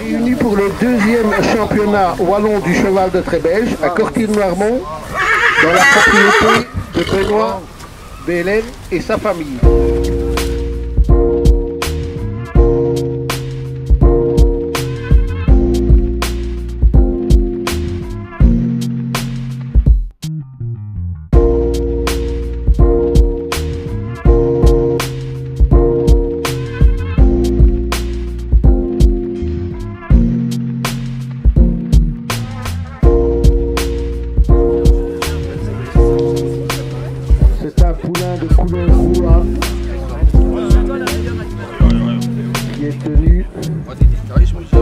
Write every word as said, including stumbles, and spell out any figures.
réunis pour le deuxième championnat wallon du cheval de Trébège à Cortines-Noirmont, dans la propriété de Benoît Bélène et sa famille. C'est un poulain de couleur rouge qui est tenu